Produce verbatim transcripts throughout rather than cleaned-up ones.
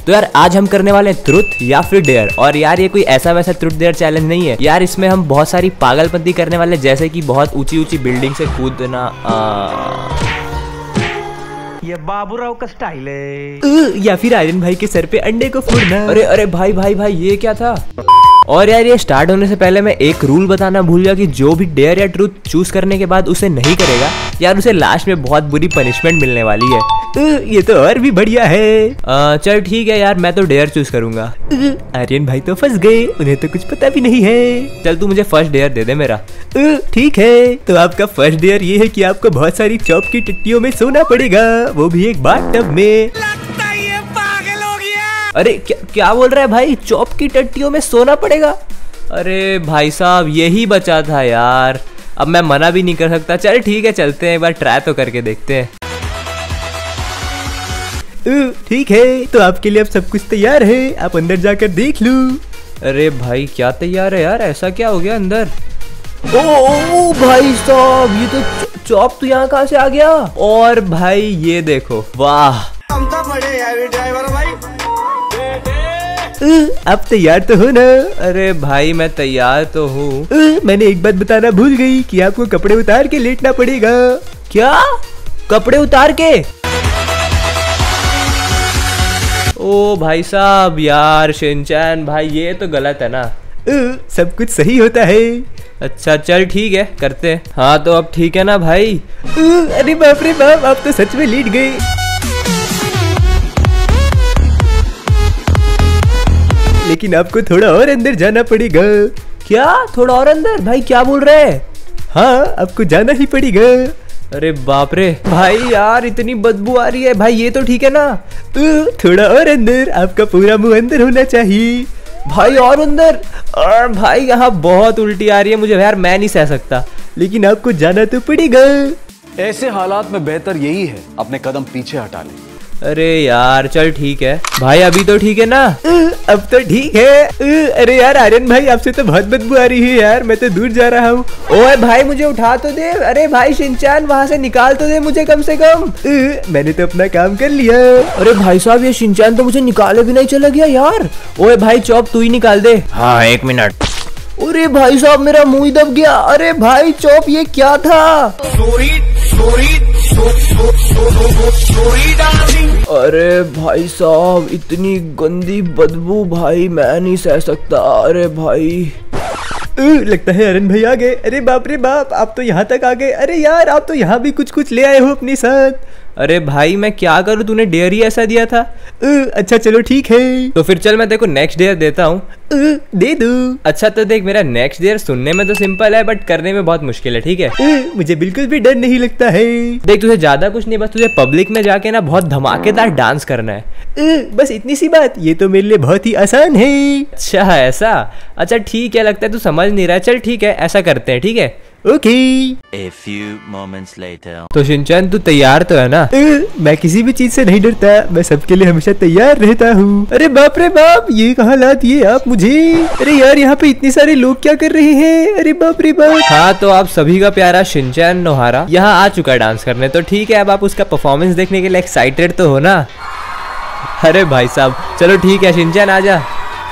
तो यार आज हम करने वाले हैं ट्रुथ या फिर डेयर। और यार ये कोई ऐसा वैसा ट्रुथ डेयर चैलेंज नहीं है यार, इसमें हम बहुत सारी पागलपंती करने वाले, जैसे कि बहुत ऊंची ऊंची बिल्डिंग से कूदना, ये बाबूराव का स्टाइल है, या फिर आर्यन भाई के सर पे अंडे को फोड़ना। अरे अरे भाई भाई भाई ये क्या था। और यार ये स्टार्ट होने से पहले मैं एक रूल बताना भूल गया कि जो भी डेयर या ट्रूथ चूज करने के बाद उसे नहीं करेगा यार, उसे लास्ट में बहुत बुरी पनिशमेंट मिलने वाली है। ये तो और भी बढ़िया है। आ, चल ठीक है यार, मैं तो डेयर चूज करूंगा। आर्यन भाई तो फंस गए, उन्हें तो कुछ पता भी नहीं है। चल तू मुझे फर्स्ट डेयर दे दे मेरा। ठीक है, तो आपका फर्स्ट डेयर ये है कि आपको बहुत सारी चॉप की टिट्टियों में सोना पड़ेगा, वो भी एक बाथटब में। अरे क्या क्या बोल रहा है भाई, चॉप की टट्टियों में सोना पड़ेगा? अरे भाई साहब यही बचा था यार, अब मैं मना भी नहीं कर सकता। चल ठीक है चलते हैं, एक बार ट्राई तो करके देखते हैं। ठीक है, तो आपके लिए अब सब कुछ तैयार है, आप अंदर जाकर देख लो। अरे भाई क्या तैयार है यार, ऐसा क्या हो गया अंदर? ओ, ओ भाई साहब ये तो चॉप तो यहाँ कहाँ से आ गया? और भाई ये देखो, वाह हम तो बड़े हैवी ड्राइवर भाई। अब तैयार तो हो ना? अरे भाई मैं तैयार तो हूँ। मैंने एक बात बताना भूल गई कि आपको कपड़े उतार के लेटना पड़ेगा। क्या? कपड़े उतार के? ओ भाई साहब यार, शिनचैन भाई ये तो गलत है ना। सब कुछ सही होता है। अच्छा चल ठीक है करते हैं। हाँ तो अब ठीक है ना भाई? अरे बाप रे बाप, आप तो सच में लेट गए। लेकिन आपको थोड़ा और अंदर जाना पड़ेगा। क्या थोड़ा और अंदर? भाई क्या बोल रहे हैं? हाँ आपको जाना ही पड़ेगा। अरे बाप रे भाई यार इतनी बदबू आ रही है। भाई ये तो ठीक है ना? थोड़ा और अंदर, आपका पूरा मुंह अंदर होना चाहिए। भाई और अंदर? और भाई यहाँ बहुत उल्टी आ रही है मुझे यार, मैं नहीं सह सकता, लेकिन आपको जाना तो पड़ेगा। ऐसे हालात में बेहतर यही है अपने कदम पीछे हटा ले। अरे यार चल ठीक है भाई, अभी तो ठीक है ना? अब तो ठीक है। अरे यार आर्यन भाई आपसे तो बहुत बदबू आ रही है यार, मैं तो दूर जा रहा हूँ। ओए भाई मुझे उठा तो दे। अरे भाई शिनचैन वहाँ से निकाल तो दे मुझे कम से कम। मैंने तो अपना काम कर लिया। अरे भाई साहब ये शिनचैन तो मुझे निकाले भी नहीं चला गया यार। ओए भाई चॉप तू ही निकाल दे। हाँ एक मिनट। अरे भाई साहब मेरा मुंह ही दब गया। अरे भाई चॉप ये क्या था? Sorry sorry sorry darling. अरे भाई साहब इतनी गंदी बदबू भाई मैं नहीं सह सकता। अरे भाई लगता है आर्यन भाई आ गए। अरे बाप रे बाप, आप तो यहाँ तक आ गए। अरे यार आप तो यहाँ भी कुछ कुछ ले आए हो अपने साथ। अरे भाई मैं क्या करूँ, तूने डेयर ही ऐसा दिया था। अच्छा चलो ठीक है, तो फिर चल मैं तेरे को नेक्स्ट डेयर देता हूँ। दे दू। अच्छा तो देख मेरा नेक्स्ट डेयर सुनने में तो सिंपल है बट करने में बहुत मुश्किल है, ठीक है? मुझे बिल्कुल भी डर नहीं लगता है। देख तुझे ज्यादा कुछ नहीं, बस तुझे पब्लिक में जाके ना बहुत धमाकेदार डांस करना है, बस इतनी सी बात। ये तो मेरे लिए बहुत ही आसान है। अच्छा ऐसा? अच्छा ठीक है, लगता है तू समझ नहीं रहा। चल ठीक है ऐसा करते हैं, ठीक है? Okay. A few moments later. तो शिनचैन तू तैयार तो है ना? मैं किसी भी चीज से नहीं डरता, मैं सबके लिए हमेशा तैयार रहता हूँ। अरे बाप रे बाप, ये कहाँ ला दिए आप मुझे? अरे यार यहाँ पे इतने सारे लोग क्या कर रहे हैं? अरे बाप रे बाप। हाँ तो आप सभी का प्यारा शिनचैन नोहारा यहाँ आ चुका है डांस करने, तो ठीक है अब आप उसका परफॉर्मेंस देखने के लिए एक्साइटेड तो हो ना? अरे भाई साहब चलो ठीक है शिनचैन आजा।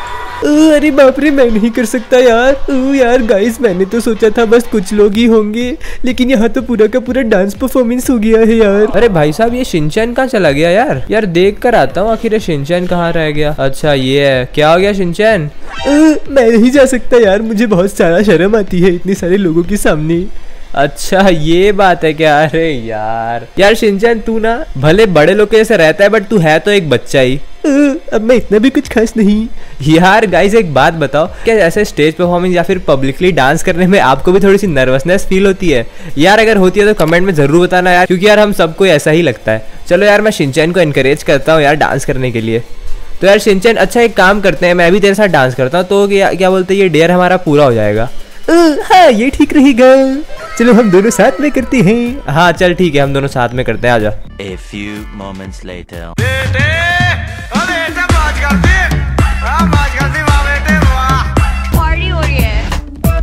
अरे बाप रे मैं नहीं कर सकता यार। यार गाइस मैंने तो सोचा था बस कुछ लोग ही होंगे, लेकिन यहाँ तो पूरा का पूरा डांस परफॉर्मेंस हो गया है यार। अरे भाई साहब ये शिनचैन कहाँ चला गया यार? यार देख कर आता हूँ आखिर शिनचैन कहाँ रह गया। अच्छा ये है, क्या हो गया शिनचैन? मैं नहीं जा सकता यार, मुझे बहुत सारा शर्म आती है इतने सारे लोगों के सामने। अच्छा ये बात है क्या? अरे यार यार शिनचैन तू ना भले बड़े लोग के जैसे रहता है बट तू है तो एक बच्चा ही। अब मैं इतना भी कुछ खास नहीं। यार गाइस एक बात बताओ, क्या ऐसे स्टेज परफॉर्मेंस या फिर पब्लिकली डांस करने में आपको भी थोड़ी सी नर्वसनेस फील होती है? यार अगर होती है तो कमेंट में जरूर बताना यार, क्योंकि यार हम सबको ऐसा ही लगता है। चलो यार मैं शिनचैन को एनकरेज करता हूँ यार डांस करने के लिए। तो यार शिनचैन अच्छा एक काम करते हैं, मैं भी तेरे साथ डांस करता हूँ, तो क्या, क्या बोलते हैं ये डेयर हमारा पूरा हो जाएगा। हाँ ये ठीक रहेगा, चलो हम दोनों साथ में करते हैं। हाँ चल ठीक है हम दोनों साथ में करते हैं, आजा। A few moments later. बेटे अरे ऐसा बात करते हाँ बात करते वाह बेटे वाह। पार्टी हो रही है,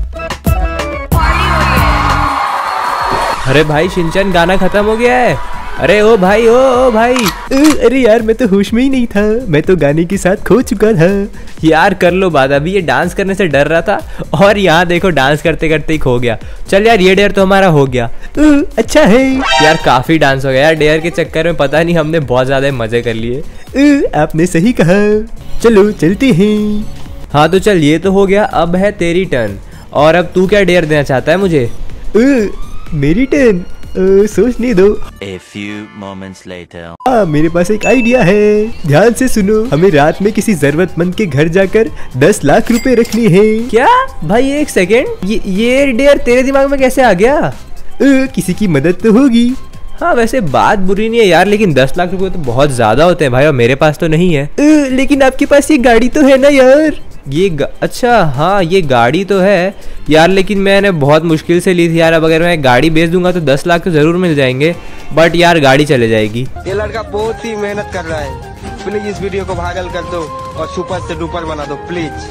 पार्टी हो रही है। अरे भाई शिनचैन गाना खत्म हो गया है। अरे ओ भाई, ओ, ओ भाई। अ, अरे यार मैं तो होश में ही नहीं था, मैं तो गाने के साथ खो चुका था। यार कर लो बात, अभी ये डांस करने से डर रहा था और यहाँ देखो डांस करते करते ही खो गया। चल यार ये डेयर तो हमारा हो गया। अ, अच्छा है यार, काफी डांस हो गया यार। डेयर के चक्कर में पता नहीं हमने बहुत ज्यादा मजे कर लिए। अ, आपने सही कहा, चलो चलते हैं। हाँ तो चल ये तो हो गया, अब है तेरी टर्न। और अब तू क्या डेयर देना चाहता है मुझे? अ, मेरी टर्न? अ, सोचने दो। A few moments later. हाँ मेरे पास एक आइडिया है, ध्यान से सुनो। हमें रात में किसी जरूरतमंद के घर जाकर दस लाख रुपए रखने हैं। क्या भाई एक सेकेंड, ये ये डेयर तेरे दिमाग में कैसे आ गया? अ, किसी की मदद तो होगी। हाँ वैसे बात बुरी नहीं है यार, लेकिन दस लाख रुपए तो बहुत ज्यादा होते हैं भाई, और मेरे पास तो नहीं है। अ, लेकिन आपके पास ये गाड़ी तो है ना यार? ये गा... अच्छा हाँ ये गाड़ी तो है यार, लेकिन मैंने बहुत मुश्किल से ली थी यार। अब अगर मैं गाड़ी बेच दूंगा तो दस लाख तो जरूर मिल जाएंगे, बट यार गाड़ी चले जाएगी। ये लड़का बहुत ही मेहनत कर रहा है, प्लीज इस वीडियो को वायरल कर दो और सुपर से डुपर बना दो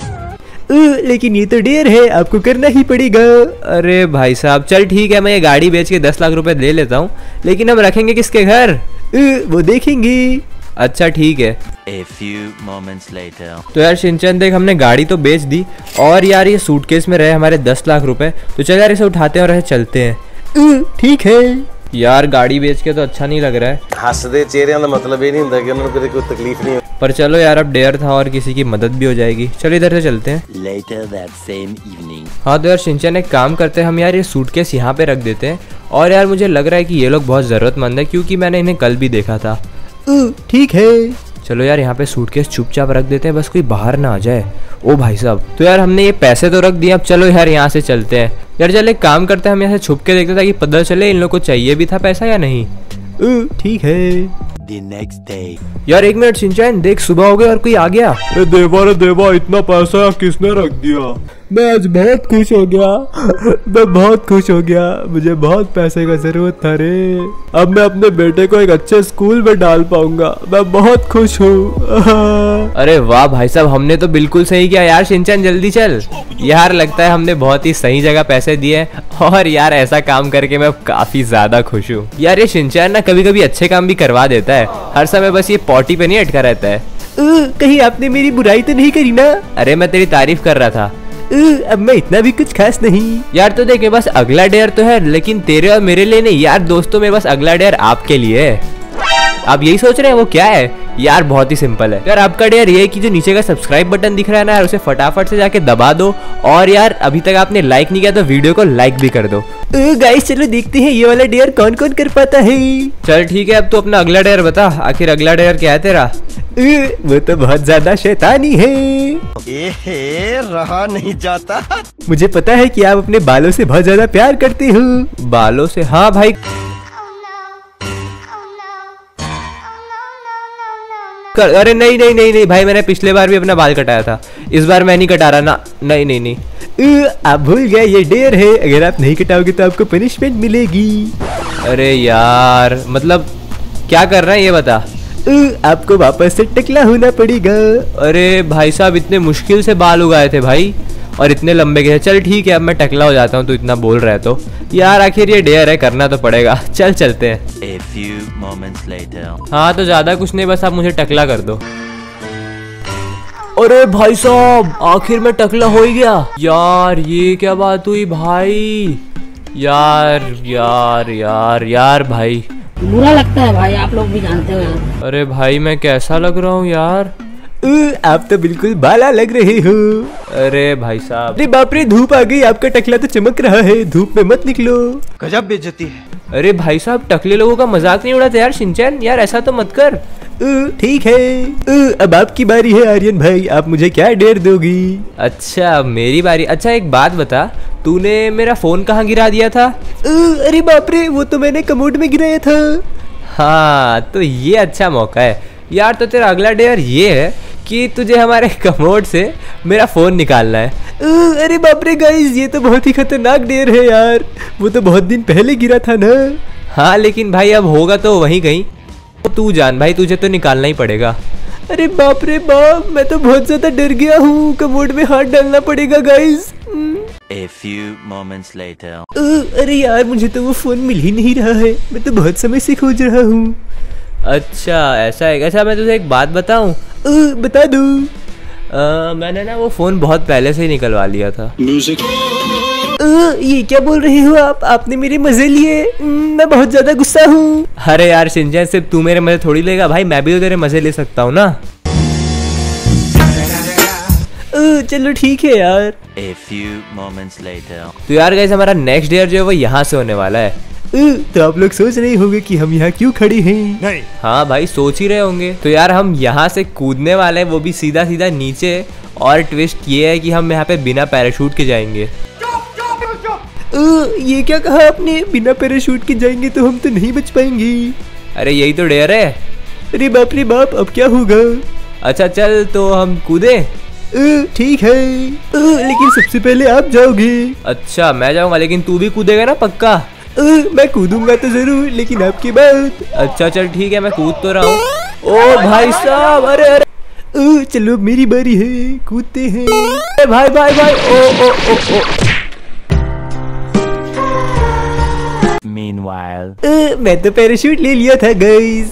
प्लीज। लेकिन ये तो डेयर है, आपको करना ही पड़ेगा। अरे भाई साहब चल ठीक है, मैं ये गाड़ी बेच के दस लाख रुपए ले लेता हूँ, लेकिन हम रखेंगे किसके घर? वो देखेंगे। अच्छा ठीक है। A few moments later. तो यार शिनचैन देख, हमने गाड़ी तो बेच दी और यार ये सूटकेस में रहे हमारे दस लाख रुपए। तो चल यार इसे उठाते हैं और ऐसे चलते हैं। ठीक है यार, गाड़ी बेच के तो अच्छा नहीं लग रहा है। हंसदे चेहरे का मतलब ये नहीं होता कि उन्होंने कोई तकलीफ नहीं, पर चलो यार अब डेयर था और किसी की मदद भी हो जाएगी। चलो इधर से चलते हैं। Later that same evening. हाँ तो यार शिनचैन एक काम करते हैं, हम यार ये सूटकेस यहाँ पे रख देते हैं। और यार मुझे लग रहा है कि ये लोग बहुत जरूरतमंद है, क्योंकि मैंने इन्हें कल भी देखा था। ठीक है चलो यार यहाँ पे सूटकेस चुपचाप रख देते हैं, बस कोई बाहर ना आ जाए। ओ भाई साहब, तो यार हमने ये पैसे तो रख दिए, अब चलो यार यहाँ से चलते हैं। यार चल एक काम करते हैं, हम यहाँ से छुप के देखते ताकि पता चले इन लोग को चाहिए भी था पैसा या नहीं। ठीक है। The next day. यार एक मिनट शिनचैन, देख सुबह हो गई और कोई आ गया। अरे देवा रे देवा, इतना पैसा किसने रख दिया? मैं आज बहुत खुश हो गया मैं बहुत खुश हो गया, मुझे बहुत पैसे का जरूरत था रे। अब मैं अपने बेटे को एक अच्छे स्कूल में डाल पाऊंगा, मैं बहुत खुश हूँ। अरे वाह भाई साहब, हमने तो बिल्कुल सही किया यार। शिनचैन जल्दी चल यार, लगता है हमने बहुत ही सही जगह पैसे दिए, और यार ऐसा काम करके मैं काफी ज्यादा खुश हूँ। यार ये शिनचैन ना कभी कभी अच्छे काम भी करवा देता है, हर समय बस ये पॉटी पे नहीं अटका रहता है। कहीं आपने मेरी बुराई तो नहीं करी ना? अरे मैं तेरी तारीफ कर रहा था। अब मैं इतना भी कुछ खास नहीं यार। तो देखे बस अगला डेयर तो है, लेकिन तेरे और मेरे लिए नहीं यार दोस्तों, में बस अगला डेयर आपके लिए है। आप यही सोच रहे हैं वो क्या है? यार बहुत ही सिंपल है यार। आपका डेयर ये है कि जो नीचे का सब्सक्राइब बटन दिख रहा है ना यार, उसे फटाफट से जाके दबा दो। और यार अभी तक आपने लाइक नहीं किया तो वीडियो को लाइक भी कर दो। गाइस चलो देखते हैं ये वाला डेयर कौन कौन कर पाता है। चल ठीक है, अब तो अपना अगला डेयर बता, आखिर अगला डेयर क्या है तेरा? वो तो बहुत ज्यादा शैतानी है, ये रहा नहीं जाता। मुझे पता है कि आप अपने बालों से बहुत ज्यादा प्यार करते हो। बालों से? हाँ भाई। कर, अरे नहीं नहीं नहीं नहीं भाई, मैंने पिछले बार भी अपना बाल कटाया था, इस बार मैं नहीं कटा रहा ना। नहीं नहीं नहीं, आप भूल गए ये डेयर है, अगर आप नहीं कटाओगे तो आपको पनिशमेंट मिलेगी। अरे यार मतलब क्या कर रहा है ये बता। आपको वापस से टकला होना पड़ेगा। अरे भाई साहब, इतने मुश्किल से बाल उगाए थे भाई, और इतने लंबे गए। चल ठीक है, अब मैं टकला हो जाता हूँ, तो इतना बोल रहा है तो यार आखिर ये डेयर है, करना तो पड़ेगा। चल चलते हैं। A few moments later. हाँ तो ज्यादा कुछ नहीं, बस आप मुझे टकला कर दो। अरे भाई साहब, आखिर में टकला हो ही गया। यार ये क्या बात हुई भाई? यार यार यार यार भाई बुरा लगता है भाई, आप लोग भी जानते हो। अरे भाई मैं कैसा लग रहा हूँ यार? आप तो बिल्कुल बाला लग रहे हो। अरे भाई साहब, अरे बाप रे, धूप आ गई, आपका टकला तो चमक रहा है, धूप में मत निकलो। गजब बेइज्जती है। अरे भाई साहब, टकले लोगों का मजाक नहीं उड़ाते यार शिनचैन, यार ऐसा तो मत कर। ठीक है, अब आपकी बारी है आर्यन भाई, आप मुझे क्या डेयर दोगी? अच्छा मेरी बारी। अच्छा एक बात बता, तूने मेरा फोन कहाँ गिरा दिया था? अरे बाप रे, वो तो मैंने कमोड में गिराया था। हाँ तो ये अच्छा मौका है यार। तो तेरा अगला डेयर ये है कि तुझे हमारे कमोड से मेरा फोन निकालना है। अरे बाप रे गाइस, ये तो बहुत ही खतरनाक डेयर है यार, वो तो बहुत दिन पहले गिरा था ना। हाँ लेकिन भाई अब होगा तो वहीं कहीं, तो तू जान भाई, तुझे तो निकालना ही पड़ेगा। अरे बाप रे बाप, मैं तो बहुत ज्यादा डर गया हूँ, कमोड में हाथ डालना पड़ेगा guys. A few moments later. अ, अरे यार मुझे तो वो फोन मिल ही नहीं रहा है, मैं तो बहुत समय से खोज रहा हूँ। अच्छा ऐसा है, अच्छा मैं तुझे एक बात बताऊं? अ, बता दो। अ, मैंने ना वो फोन बहुत पहले से ही निकलवा लिया था। म्यूजिक। ये क्या बोल रहे हो आप? आपने मेरे मजे लिए? मैं बहुत ज्यादा गुस्सा हूँ। अरे यार शिनचैन, सिर्फ तू मेरे मजे थोड़ी लेगा भाई, मैं भी तो तेरे मजे ले सकता हूँ ना। चलो ठीक है यार। A few moments later. तो यार गाइस हमारा नेक्स्ट डेयर जो है वो यहाँ से होने वाला है। तो आप लोग सोच रहे होंगे कि हम यहाँ क्यों खड़े हैं? नहीं। हाँ भाई सोच ही रहे होंगे। तो यार हम यहाँ से कूदने वाले हैं, वो भी सीधा सीधा नीचे। और ट्विस्ट ये है कि हम यहाँ पे बिना पैराशूट के जाएंगे। ये क्या कहा आपने? बिना पैराशूट के जाएंगे तो हम तो नहीं बच पाएंगे। अरे यही तो डेयर है। अरे बाप रे बाप, अब क्या होगा? अच्छा चल तो हम कूदे। ठीक है, लेकिन सबसे पहले आप जाओगे। अच्छा मैं जाऊंगा, लेकिन तू भी कूदेगा ना पक्का? मैं कूदूंगा तो जरूर, लेकिन आपके बाद। अच्छा चल ठीक है, मैं कूद तो रहा हूँ। ओ भाई साहब, अरे अरे चलो मेरी बारी है, कूदते हैं। अरे भाई भाई भाई, ओ ओ ओ ओ। Meanwhile. मैं तो पैराशूट ले लिया था गाइस।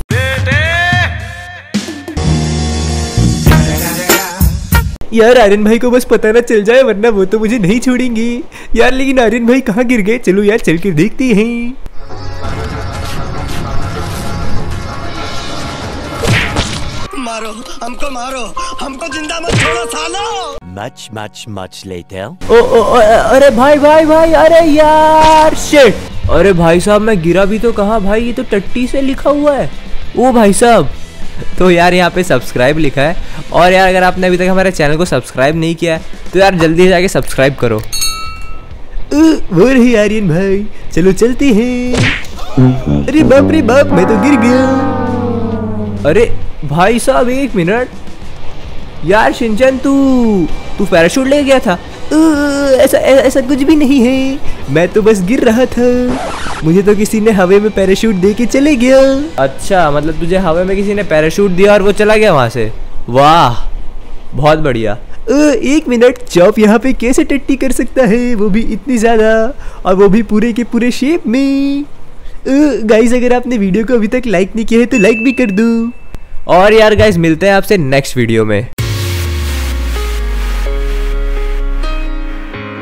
यार आर्यन भाई को बस पता ना चल जाए, वरना वो तो मुझे नहीं छोड़ेंगे यार। लेकिन आर्यन भाई कहाँ गिर गए? चलो यार चल कर देखते हैं। मारो हमको, मारो हमको, जिंदा मत छोड़ो सालो। Much, much, much later. ओ, ओ, ओ अरे भाई भाई भाई, अरे यार शिट। अरे भाई साहब मैं गिरा भी तो कहाँ भाई, ये तो टट्टी से लिखा हुआ है। ओ भाई साहब, तो यार यहाँ पे सब्सक्राइब लिखा है। और यार अगर आपने अभी तक हमारे चैनल को सब्सक्राइब नहीं किया है तो यार जल्दी जाके सब्सक्राइब करो। वो रही आर्यन भाई, चलो चलते हैं। अरे बाप रे बाप, मैं तो गिर गया। अरे भाई साहब एक मिनट यार, शिनचैन तू तू पैराशूट ले गया था? ऐसा ऐसा कुछ भी नहीं है, मैं तो बस गिर रहा था। मुझे तो किसी ने हवा में पैराशूट दे के चले गया। अच्छा मतलब तुझे हवा में किसी ने पैराशूट दिया और वो चला गया वहां से? वाह बहुत बढ़िया। एक मिनट, चॉप यहाँ पे कैसे टट्टी कर सकता है, वो भी इतनी ज्यादा, और वो भी पूरे के पूरे शेप में। गाइस अगर आपने वीडियो को अभी तक लाइक नहीं किया है तो लाइक भी कर दो। और यार गाइस मिलते हैं आपसे नेक्स्ट वीडियो में।